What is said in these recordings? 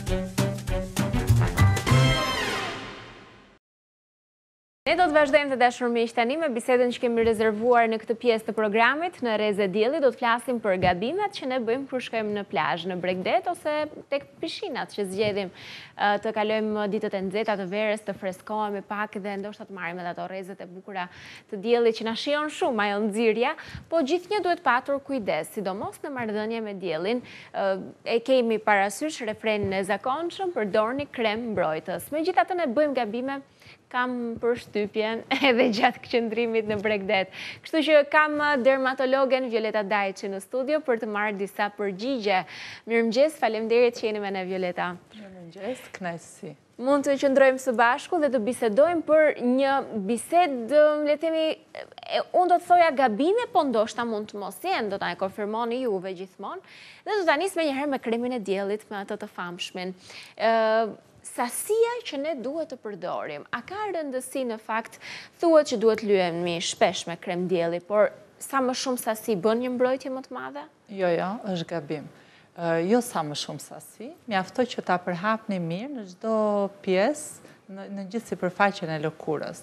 Ne do të vazhdojmë të dashur miq tani me bisedën që kemi rezervuar në këtë pjesë të programit. Në Rrezë e Diellit do të flasim për gabimet që ne bëjmë kur shkojmë në plazh, në Bregdet ose tek pishinat që zgjedhim të kalojmë ditët e nxehta të verës, të freskohemi pak dhe ndoshta të marrim edhe ato rrezet e bukura të diellit që na shijon shumë ajo nxirja, po gjithnjë duhet patur kujdes, sidomos në marrëdhënie me diellin. E kemi parasysh refrenin e zakonshëm, përdorni krem mbrojtës. Megjithatë ne bëjmë gabime, kam përshtypjen edhe gjatë qëndrimit në Bregdet. Kështu që kam dermatologen Violeta Dajçi në studio për të marrë disa përgjigje. Mirëmëngjes, faleminderit që jeni me ne, Violeta. Mirëmëngjes, kënaqësi. Mund të qëndrojmë së bashku dhe të bisedojmë për një bisedë, le të themi, unë do të thoja gabime, po ndoshta mund të mos jenë, do ta e konfirmoni juve gjithmonë. Dhe do ta nis menjëherë me kremin e diellit, me atë të famshmin. Sasia që ne duhet të përdorim. A ka rëndësi në fakt, thuhet që duhet lyhemi shpesh me krem dielli, por sa më shumë sasi bën një mbrojtje më të madhe? Jo, është gabim. Jo sa më shumë sasi, mjaftoj që ta përhapni mirë në çdo pjesë, në gjithë sipërfaqen e lëkurës.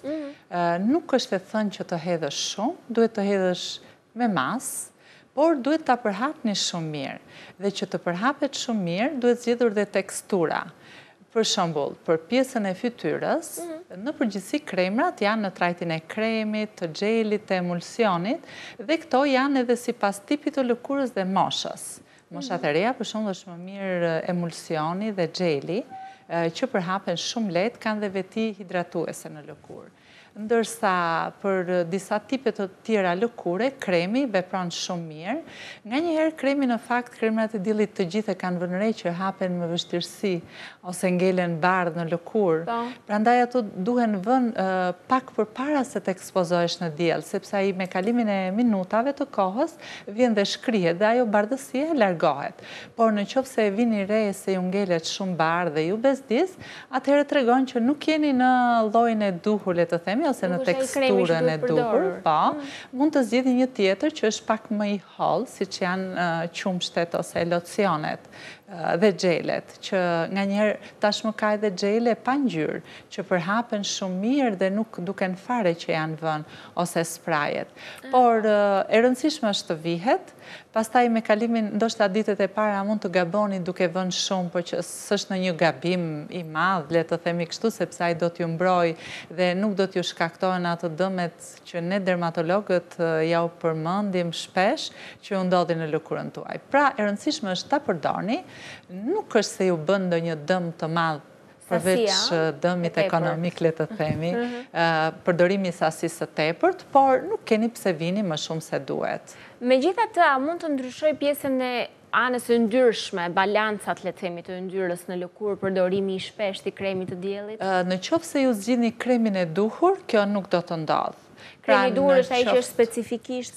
Nuk është e thënë që të hedhësh shumë, duhet të hedhësh me mas, por duhet ta përhapni shumë mirë. Dhe që të përhapet shumë mirë, duhet zgjedhur dhe tekstura. Për shembull, për pjesën e fytyrës, në përgjithësi kremrat janë në trajtin e kremit, të xhelit, të emulsionit, dhe këto janë edhe sipas tipit të lëkurës dhe moshës. Moshat e reja, për shembull, është më mirë emulsioni dhe xheli, që përhapen shumë lehtë, kanë dhe veti hidratuese në lëkurë. Ndërsa për disa tipe të tjera lëkure, kremi vepron shumë mirë. Nganjëherë kremi në fakt, kremrat e diellit të gjithë kanë vënë re që hapen me vështirësi ose ngelen bardhë në lëkurë. Prandaj ato duhen vënë pak përpara se të ekspozohesh në diell, sepse ai me kalimin e minutave të kohës vjen dhe shkrihet dhe ajo bardhësia largohet. Por nëse e vini re se ju ngelet shumë bardhë dhe ju bezdis, atëherë tregon që nuk jeni në llojin e duhur, le të themi, ose në teksturën e duhur, mund të zgjidhni një tjetër që është pak më i hollë, siç janë qumshtet ose locionet dhe xhelet, që nganjëherë tashmë ka edhe xhele pa ngjyrë, që përhapen shumë mirë dhe nuk duken fare që janë vënë, ose sprajet. Por e rëndësishme është të vihet, pastaj me kalimin, ndoshta ditët e para mund të gaboni duke vënë shumë, por që s'është në një gabim i madh, le të themi kështu, sepse ai do t'ju mbrojë dhe nuk do t'ju shkaktojnë ato dëmet që ne dermatologët ja u përmendim shpesh që u ndodhin në lëkurën tuaj. Pra, e rëndësishme është ta përdorni, nuk është se ju bën ndonjë dëm të madh përveç dëmit ekonomik, le të themi, përdorimi i sasisë së tepërt, por nuk keni pse vini më shumë se duhet. Megjithatë, a mund të ndryshoj pjesën e anës së ndyrshme, balancat, le të themi, të yndyrës në lëkurë, përdorimi i shpeshtë i kremit të diellit? Nëse ju zgjidhni kremin e duhur, kjo nuk do të ndodhë. Kremi i duhur është ai që është specifikisht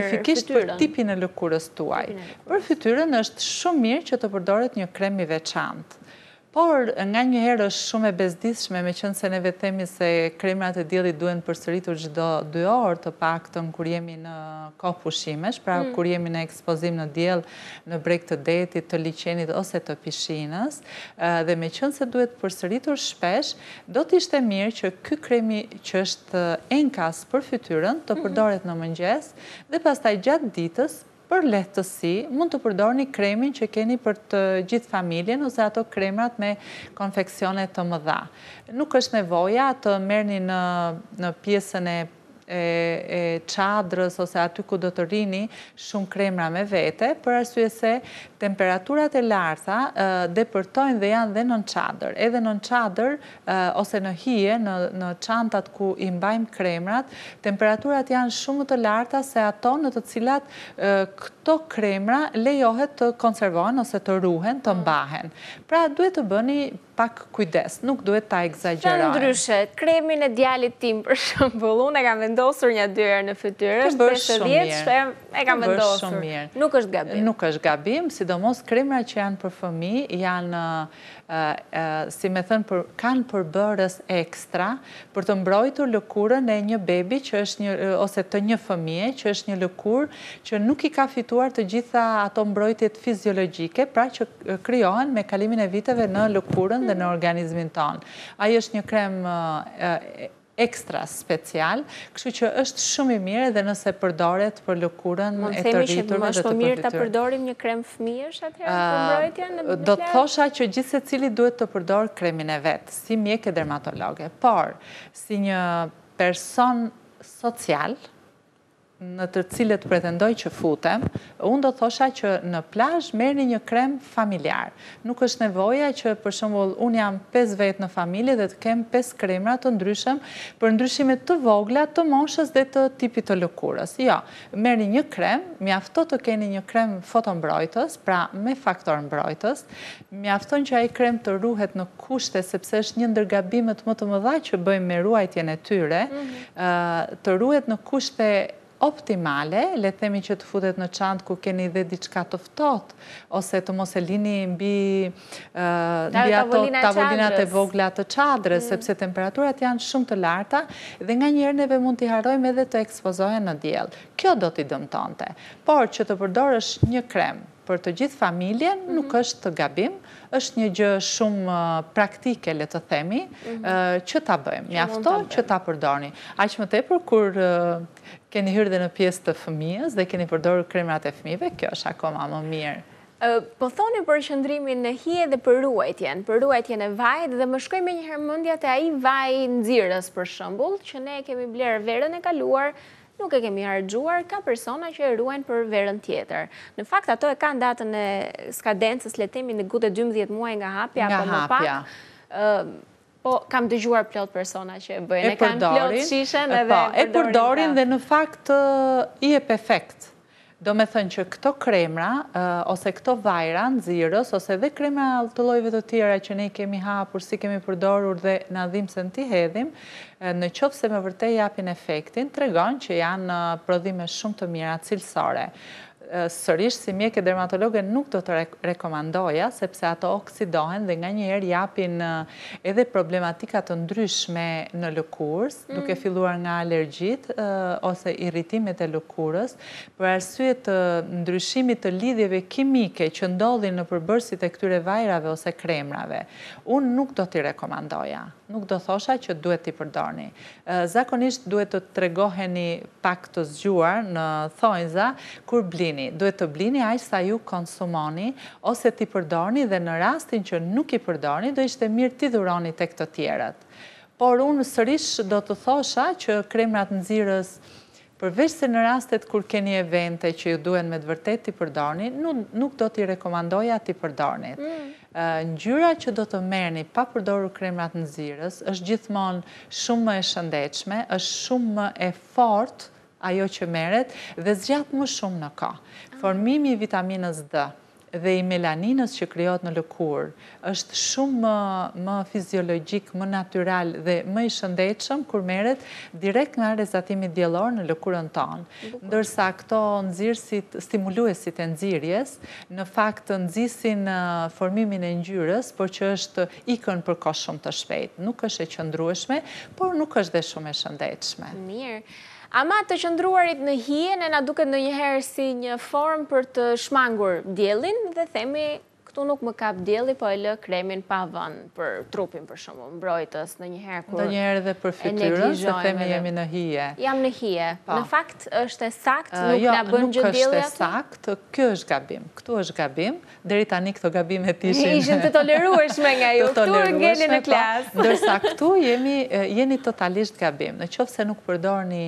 për tipin e lëkurës tuaj. Për fytyrën është shumë mirë që të përdoret një krem i veçantë. Por nganjëherë është shumë e bezdisshme, meqense ne themi se kremrat e diellit duhen përsëritur çdo 2 orë të paktën kur jemi në kohë pushimesh, pra kur jemi në ekspozim në diell, në breg të detit, të liçenit ose të pishinës, dhe meqense duhet përsëritur shpesh, do të ishte mirë që ky kremi që është enkas për fytyrën të përdoret në mëngjes dhe pastaj gjatë ditës. Për lehtësi, mund të përdorni kremin që keni për të gjithë familjen ose ato kremrat me konfeksione të mëdha. Nuk është nevoja të merrni në pjesën e çadrës ose aty ku do të rini shumë kremra me vete, për arsye se temperaturat e larta depërtojnë dhe janë dhe nën çadër. Edhe nën çadër ose në hije, në çantat ku i mbajmë kremrat, temperaturat janë shumë të larta se ato në të cilat këto kremra lejohet të konservohen ose të ruhen, të mbahen. Pra duhet të bëni pak kujdes, nuk duhet ta egzagjerojmë. Ndryshe, kremin e djalit tim për shembull, unë e kam vendosur vendosur një 2 herë në fytyrë, është 50, e kam vendosur. Nuk është gabim. Nuk është gabim, sidomos kremra që janë për fëmijë janë, si me thënë, kanë përbërës ekstra për të mbrojtur lëkurën e një bebi ose të një fëmije që është një lëkurë që nuk i ka fituar të gjitha ato mbrojtjet fiziologjike, pra që kryohen me kalimin e viteve në lëkurën dhe në organizmin tonë. Ajo është një krem ekstra special, kështu që është shumë i mirë edhe nëse përdoret për lëkurën e të rriturve dhe të përfiturve. Mund themi që më mirë të përdorim një krem fëmijësh atëherë për mbrojtjen në plazh? Do të thosha që gjithë secili duhet të përdor kremin e vet, si mjek e dermatologe, por si një person social në të cilët pretendoj që futem, unë do thosha që në plazh merrni një krem familjar. Nuk është nevoja që, për shembull, unë jam 5 vetë në familje dhe të kem 5 kremra të ndryshëm për ndryshime të vogla të moshës dhe të tipit të lëkurës. Jo, merrni një krem, mjafton të keni një krem fotombrojtës, pra me faktor mbrojtës, mjafton që ai krem të ruhet në kushte, sepse është një ndër gabimet më të mëdha që bëjmë me ruajtjen e tyre, të ruhet në kushte optimale, le themi që të futet në çantë ku keni dhe diçka të ftohtë, ose të mos e lini mbi ato tavolinat e vogla të çadrës, sepse temperaturat janë shumë të larta dhe nganjëherë neve mund t'i harrojmë edhe të ekspozohen në diell. Kjo do t'i dëmtonte. Por që të përdorësh një krem për të gjithë familjen nuk është të gabim, është një gjë shumë praktike, le të themi, që ta bëjmë. Mjafton që ta përdorni. Aq më tepër kur keni hyrë dhe në pjesë të fëmijës dhe keni përdorur kremrat e fëmijëve, kjo është akoma më mirë. Po thoni për qëndrimin në hije dhe për ruajtjen e vajit dhe më shkoj me njëherë mendja te ai vaj nxirës për shembull, që ne kemi bler verën e kaluar, nuk e kemi harxhuar, ka persona që e ruajnë për verën tjetër. Në fakt ato e kanë datën e skadencës, le të themi në gutë 12 muaj nga hapja apo më pak. Po kam dëgjuar plot persona që e bëjnë, e kanë plot shishen edhe e përdorin dhe në fakt i jep efekt. Do me thënë që këto kremra, ose këto vajra, nxirës, ose dhe kremra të llojeve të tjera që ne kemi hapur, si kemi përdorur dhe na dhimbsen t'i hedhim, në qoftë se me vërtet japin efektin, tregon që janë prodhime shumë të mira cilësore. Sërish si mjek e dermatologe nuk do të rekomandoja, sepse ato oksidohen dhe nganjëherë japin edhe problematika të ndryshme në lëkurës, duke filluar nga alergjit ose irritimet e lëkurës, për arsye të ndryshimit të lidhjeve kimike që ndodhin në përbërësit e këtyre vajrave ose kremrave. Unë nuk do t'i rekomandoja. Nuk do thosha që duhet t'i përdorni. Zakonisht duhet të tregoheni pak të zgjuar në thonjza kur blini. Duhet të blini aq sa ju konsumoni ose t'i përdorni dhe në rastin që nuk i përdorni do ishte mirë t'i dhuroni tek të tjerët. Por unë sërish do të thosha që kremrat nxirës përveç se në rastet kur keni evente që ju duhen me të vërtet t'i përdorni, nuk do t'i rekomandoja t'i përdornit. Ngjyra që do të merrni pa përdorur kremrat nxirës është gjithmonë shumë më e shëndetshme, është shumë më e fortë ajo që merret dhe zgjat më shumë në kohë. Formimi i vitaminës D dhe i melaninës që krijohet në lëkurë është shumë më fiziologjik, më natyral dhe më i shëndetshëm kur merret direkt nga rezatimi diellor në lëkurën tonë. Ndërsa këto nxirësit, stimuluesit e nxirjes, në fakt nxisin formimin e ngjyrës, por që është ikën për kohë shumë të shpejtë. Nuk është e qëndrueshme, por nuk është dhe shumë e shëndetshme. Mirë. Ama të qëndruarit në hije, ne na duket ndonjëherë si një formë për të shmangur diellin dhe themi këtu nuk më kap dielli, po e lë kremin pa vënë për trupin për shembull, mbrojtës ndonjëherë kur ndonjëherë edhe për fytyrën, se themi jemi në hije. Jam në hije. Në fakt është e saktë, nuk na bën gjë dielli atë. Nuk është e saktë, kjo është gabim. Këtu është gabim, deri tani këto gabimet ishin të tolerueshme nga ju. Këtu ngeli në klasë. Ndërsa këtu jeni totalisht gabim. Në qoftë se nuk përdorni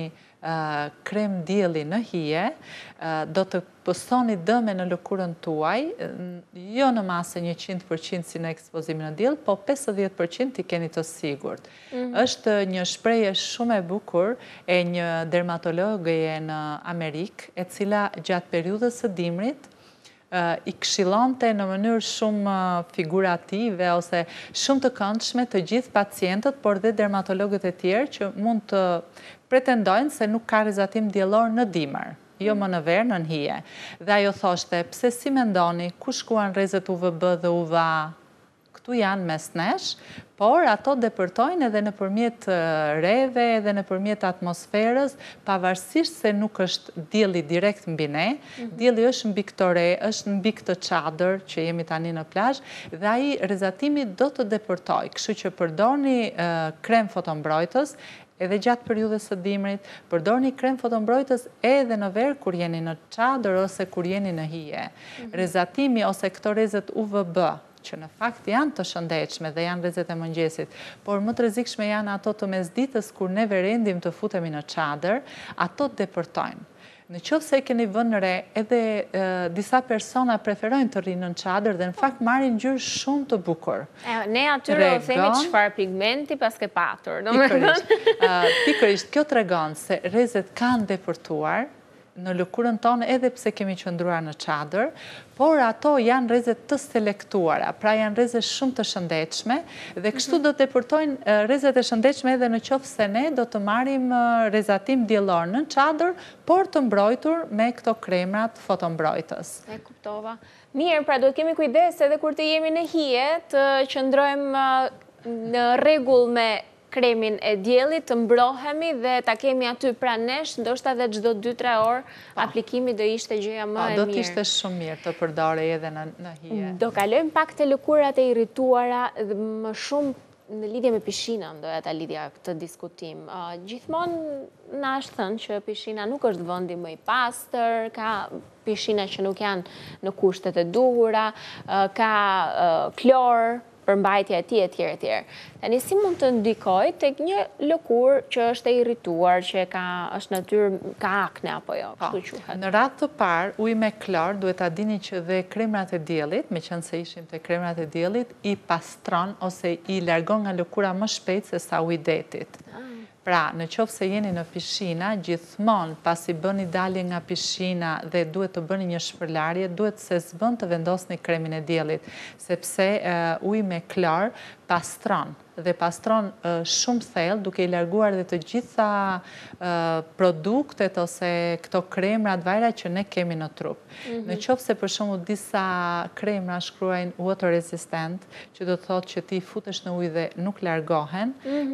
krem dielli në hije, do të postoni dëme në lëkurën tuaj, jo në masë 100% si në ekspozimin në diell, po 50% t'i keni të sigurt. Është një shprehje shumë e bukur e një dermatologeje në Amerikë, e cila gjatë periudhës së dimrit i këshillonte në mënyrë shumë figurative ose shumë të këndshme të gjithë pacientët, por dhe dermatologët e tjerë që mund të pretendojnë se nuk ka rrezatim diellor në dimër, jo më në verë, në hije. Dhe ajo thoshte, pse si mendoni, ku shkuan rrezet UVB dhe UVA? Këtu janë mes nesh, por ato depërtojnë edhe nëpërmjet reve, edhe nëpërmjet atmosferës, pavarësisht se nuk është dielli direkt mbi ne, dielli është mbi këtë re, është mbi këtë çadër që jemi tani në plazh, dhe ai rrezatimi do të depërtojë. Kështu që përdorni krem fotombrojtës, edhe gjatë periudhës së dimrit, përdorni krem fotombrojtës edhe në verë kur jeni në çadër ose kur jeni në hije. Rrezatimi ose këto rrezet UVB, që në fakt janë të shëndetshme dhe janë rrezet e mëngjesit, por më të rrezikshme janë ato të mesditës kur ne verendim të futemi në çadër, ato depërtojnë. Në qoftë se keni vënë re, edhe disa persona preferojnë të rrinë në çadër dhe në fakt marrin ngjyrë shumë të bukur. Ne atyre o themi çfarë pigmenti pas ke patur. Pikërisht, kjo tregon se rrezet kanë depërtuar në lëkurën tonë edhe pse kemi qëndruar në çadër, por ato janë rrezet të selektuara, pra janë rrezet shumë të shëndetshme dhe kështu do të depërtojnë rrezet e shëndetshme edhe në qoftë se ne do të marrim rrezatim diellor në çadër, por të mbrojtur me këto kremrat fotombrojtës. E kuptova. Mirë, pra duhet kemi kujdes edhe kur të jemi në hije, të qëndrojmë në rregull me kremin e diellit, të mbrohemi dhe ta kemi aty pranë nesh, ndoshta edhe çdo 2-3 orë aplikimi do ishte gjëja më e mirë. Do të ishte shumë mirë të përdorej edhe në hije. Do kalojmë pak te lëkurat e irrituara dhe më shumë në lidhje me pishinën, doja ta lidhja këtë diskutim. Gjithmonë na është thënë që pishina nuk është vendi më i pastër, ka pishina që nuk janë në kushtet e duhura, ka klor, përmbajtja e tij etj. Tani si mund të ndikoj tek një lëkurë që është e irrituar, që është natyrë, ka akne apo jo, kështu quhet. Në radhë të parë, uji me klor, duhet ta dini që dhe kremrat e diellit, meqense ishim te kremrat e diellit, i pastron ose i largon nga lëkura më shpejt se sa uji i detit. Pra, në qoftë se jeni në pishina, gjithmonë pasi bëni dalje nga pishina dhe duhet të bëni një shpërlarje, duhet se s'bën të vendosni kremin e diellit, sepse uji me klor pastron dhe pastron shumë thellë, duke i larguar dhe të gjitha produktet ose këto kremra të vajra që ne kemi në trup. Në qoftë se për shembull disa kremra shkruajnë water resistant, që do të thotë që ti futesh në ujë dhe nuk largohen,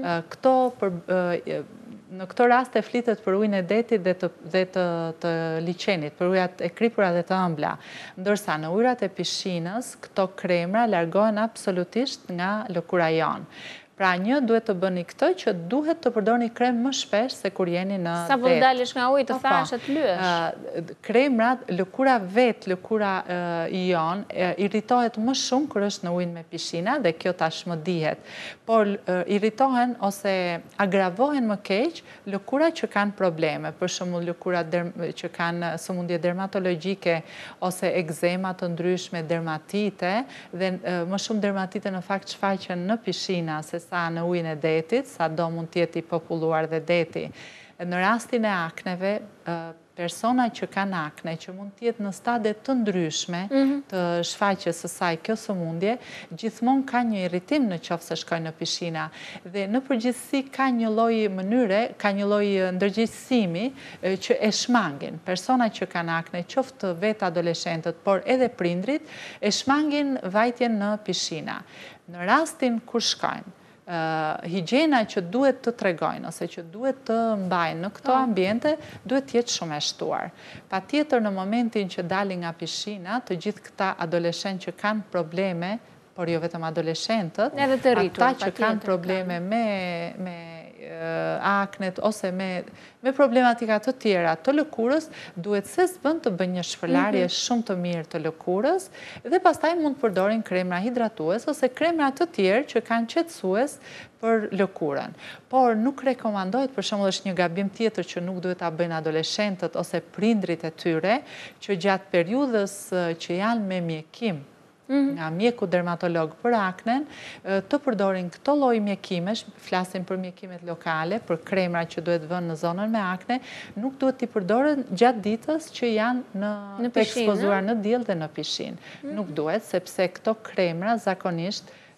në këto raste flitet për ujin e detit dhe të liçenit, për ujat e kripura dhe të ëmbla. Ndërsa në ujrat e pishinës, këto kremra largohen absolutisht nga lëkura jonë. Pra duhet të bëni këtë që duhet të përdorni krem më shpesh se kur jeni në det. Sa po dalësh nga uji të thash të lyesh. Kremrat, lëkura jonë irritohet më shumë kur është në ujin me pishina dhe kjo tashmë dihet. Por irritohen ose agravohen më keq lëkura që kanë probleme, për shembull lëkura që kanë sëmundje dermatologjike ose ekzema të ndryshme, dermatite dhe më shumë dermatite në fakt shfaqen në pishina se sa në ujin e detit, sa do mund t'jeti populluar dhe deti. Në rastin e akneve, persona që kanë akne, që mund t'jetë në stade të ndryshme të shfaqjes së saj kjo sëmundje, gjithmonë ka një irritim në qoftë se shkojnë në pishina. Dhe në përgjithësi ka një lloj mënyre, ka një lloj ndërgjegjësimi që e shmangin. Persona që kanë akne, qoftë vetë adoleshentët, por edhe prindrit, e shmangin vajtjen në pishina. Në rastin kur shkojnë, higjiena që duhet të tregojnë ose që duhet të mbajnë në këto ambiente duhet të jetë shumë e shtuar. Patjetër në momentin që dalin nga pishina, të gjithë këta adoleshentë që kanë probleme, por jo vetëm adoleshentët, ata që kanë probleme me aknet ose me problematika të tjera të lëkurës, duhet se s'bën të bëjnë një shpërlarje shumë të mirë të lëkurës dhe pastaj mund të përdorin kremra hidratues ose kremra të tjerë që kanë qetësues për lëkurën. Por nuk rekomandohet, për shembull është një gabim tjetër që nuk duhet ta bëjnë adoleshentët ose prindrit e tyre, që gjatë periudhës që janë me mjekim nga mjeku dermatolog për aknen, të përdorin këto lloj mjekimesh, flasim për mjekimet lokale, për kremra që duhet vënë në zonën me akne, nuk duhet t'i përdoren gjatë ditës që janë të ekspozuar në diell dhe në pishinë. Nuk duhet, sepse këto kremra zakonisht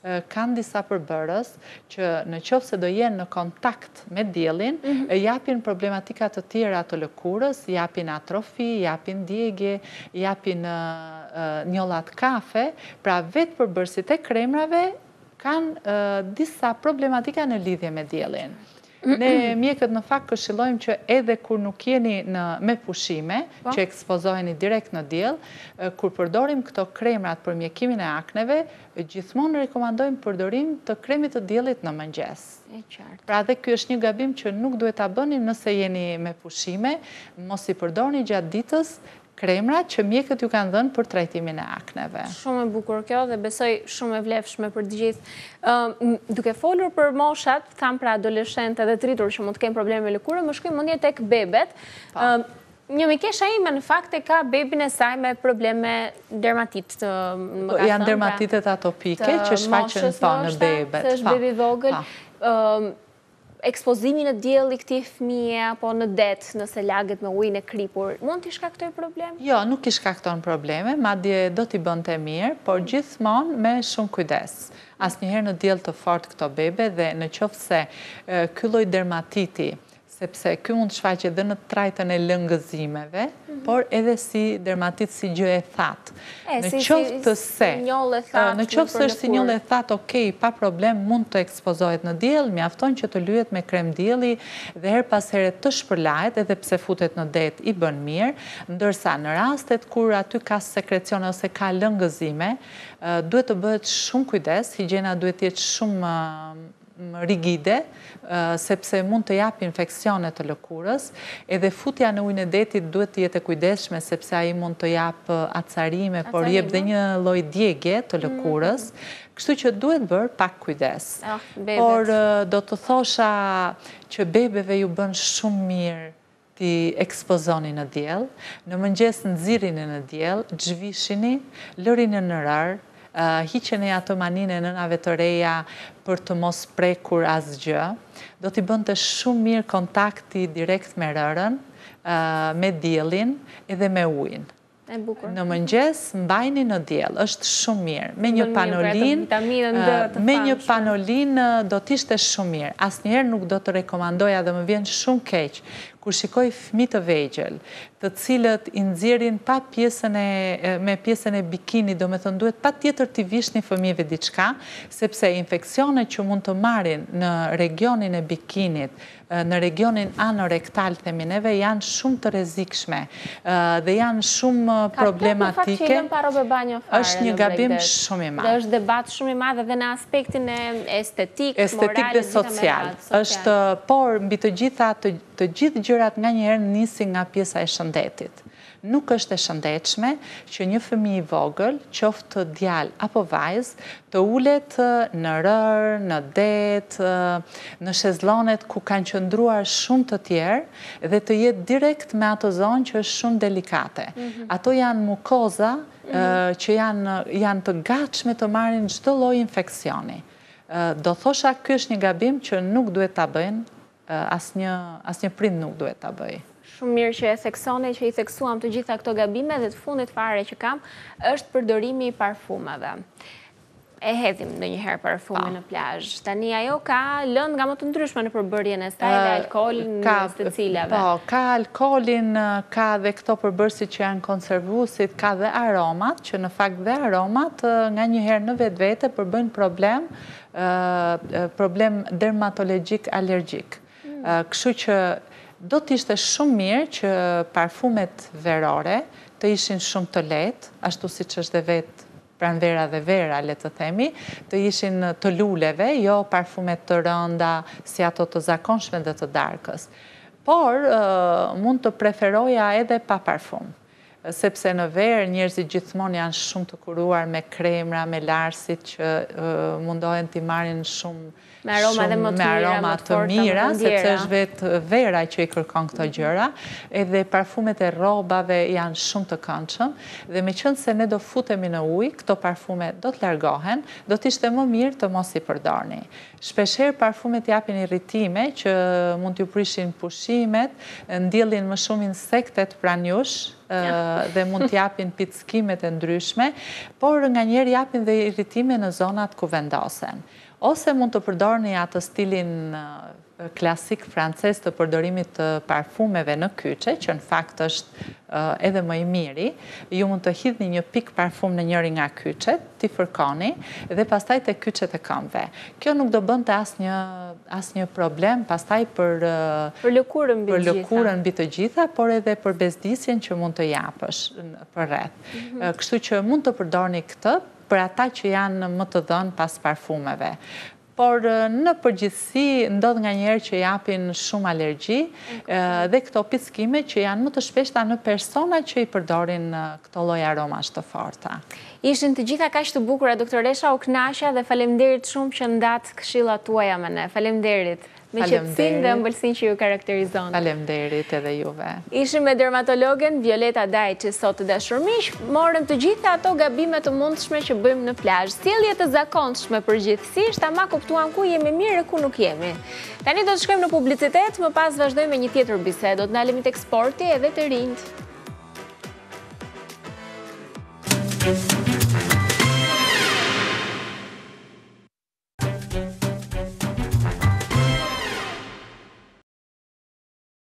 kanë disa përbërës që në qoftë se do jenë në kontakt me diellin, japin problematika të tjera të lëkurës, japin atrofi, japin djegje, japin njollat kafe, pra vetë përbërësit e kremrave kanë disa problematika në lidhje me diellin. Ne mjekët në fakt këshillojmë që edhe kur nuk jeni me pushime, që ekspozoheni direkt në diell, kur përdorim këto kremrat për mjekimin e akneve, gjithmonë rekomandojmë përdorim të kremit të diellit në mëngjes. Pra dhe ky është një gabim që nuk duhet ta bëni nëse jeni me pushime, mos i përdorni gjatë ditës kremrat që mjekët ju kanë dhënë për trajtimin e akneve. Shumë e bukur kjo dhe besoj shumë e vlefshme për të gjithë. Duke folur për moshat, tham pra adoleshentë dhe të rritur që mund të kenë probleme me lëkurë, më shkoi mendja tek bebet. Një mikesha ime në fakt e ka bebin e saj me probleme dermatit. Janë dermatitet atopike që shfaqen në bebet. Se është bebi vogël. Ekspozimi në diell i këtij fëmije apo në det nëse laget me ujin e kripur, mund t'i shkaktoj problem? Jo, nuk i shkakton probleme, madje do t'i bënte mirë, por gjithmonë me shumë kujdes. Asnjëherë në diell të fortë këto bebe dhe në qoftë se ky lloj dermatiti, sepse ky mund të shfaqet edhe në trajtën e lëngëzimeve, por edhe si dermatit si gjë e thatë. Në qoftë se është si njollë e thatë, okej, pa problem, mund të ekspozohet në diell, mjafton që të lyhet me krem dielli dhe her pas here të shpërlahet, edhe pse futet në det i bën mirë, ndërsa në rastet kur aty ka sekrecione ose ka lëngëzime, duhet të bëhet shumë kujdes, higjiena duhet të jetë shumë rigide, sepse mund të japë infeksione të lëkurës, edhe futja në ujin e detit duhet të jetë e kujdesshme, sepse ai mund të japë acarime, por jep dhe një lloj djegje të lëkurës, kështu që duhet bërë pak kujdes. Por do të thosha që bebeve ju bën shumë mirë ti ekspozoni në diell, në mëngjes nxirrini në diell, zhvishini, lërini në rar, hiqeni ato manine nënave të reja për të mos prekur asgjë, do t'i bënte shumë mirë kontakti direkt me rërën, me diellin edhe me ujin. Në mëngjes mbajni në diell, është shumë mirë. Me një panolin do t'ishte shumë mirë. Asnjëherë nuk do të rekomandoja dhe më vjen shumë keq kur shikoj fëmijë të vegjël, të cilët i nxjerrin pa me pjesën e bikini, do me thënë duhet patjetër t'i vishni fëmijëve diçka, sepse infeksionet që mund të marrin në regionin e bikinit, në regionin anorektal themineve, janë shumë të rrezikshme dhe janë shumë problematike. Është një gabim shumë i madh. Dhe është debat shumë i madh edhe në aspektin e estetik dhe social. Është, por mbi të gjithë gjërat nganjëherë nisin nga pjesa e shëndetit. Nuk është e shëndetshme që një fëmijë i vogël, qoftë djalë apo vajzë, të ulet në rër, në det, në shezllonet ku kanë qëndruar shumë të tjerë dhe të jetë direkt me ato zonë që është shumë delikate. Ato janë mukoza që janë të gatshme të marrin çdo lloj infeksioni. Do thosha ky është një gabim që nuk duhet ta bëjnë, asnjë prind nuk duhet ta bëjë. Shumë mirë që e theksoni, që i theksuam të gjitha këto gabime dhe të fundit fare që kam, është përdorimi i parfumave. E hedhim ndonjëherë parfumin në plazh. Tani ajo ka lëndë nga më të ndryshme në përbërjen e saj dhe alkoolin mes të cilave. Po, ka alkoolin, ka dhe këto përbërësit që janë konservuesit, ka dhe aromat, që në fakt dhe aromat nganjëherë në vetvete përbëjnë problem dermatologjik alergjik. Kështu që do t'ishte shumë mirë që parfumet verore të ishin shumë të lehtë, ashtu siç është dhe vetë pranvera dhe vera, le të themi, të ishin të luleve, jo parfumet të rënda si ato të zakonshme dhe të darkës. Por mund të preferoja edhe pa parfum, sepse në verë njerëzit gjithmonë janë shumë të kuruar me kremra, me larsit që mundohen t'i marrin shumë me aroma të mira, sepse është vetë vera që i kërkon këto gjëra, edhe parfumet e rrobave janë shumë të këndshëm, dhe meqenëse se ne do futemi në ujë, këto parfume do të largohen, do t'ishte më mirë të mos i përdorni. Shpeshherë parfumet japin irritime që mund t'ju prishin pushimet, ndjellin më shumë insektet pranë jush, dhe mund t'japin pickimet e ndryshme, por nga njerë japin dhe irritime në zonat ku vendosen. Ose mund të përdorni atë stilin klasik francez të përdorimit të parfumeve në kyçe, që në fakt është edhe më i miri. Ju mund të hidhni një pik parfum në njëri nga kyçet, t'i fërkoni dhe pastaj te kyçet e këmbëve. Kjo nuk do bënte asnjë problem pastaj për lëkurën mbi të gjitha, por edhe për bezdisjen që mund të japësh për rreth. Kështu që mund të përdorni këtë për ata që janë më të dhënë pas parfumeve. Por në përgjithësi ndodh nga njerë që japin shumë alergji dhe këto pickime që janë më të shpeshta në persona që i përdorin këto lloj aromash të forta. Ishin të gjitha kaq të bukura, doktoresha, u kënaqja dhe faleminderit shumë që ndat këshillat tuaja me ne. Faleminderit. Me qetësinë dhe ëmbëlsinë që ju karakterizon. Faleminderit edhe juve. Ishim me dermatologen Violeta Daj, që sot të dashurmish morëm të gjitha ato gabime të mundshme që bëjmë në plazh. Sjellje të zakonshme përgjithsisht, ama kuptuam ku jemi mirë e ku nuk jemi. Tani do të shkojmë në publicitet, më pas vazhdojmë me një tjetër bisedë. Do të ndalemi tek sporti edhe të rinjt.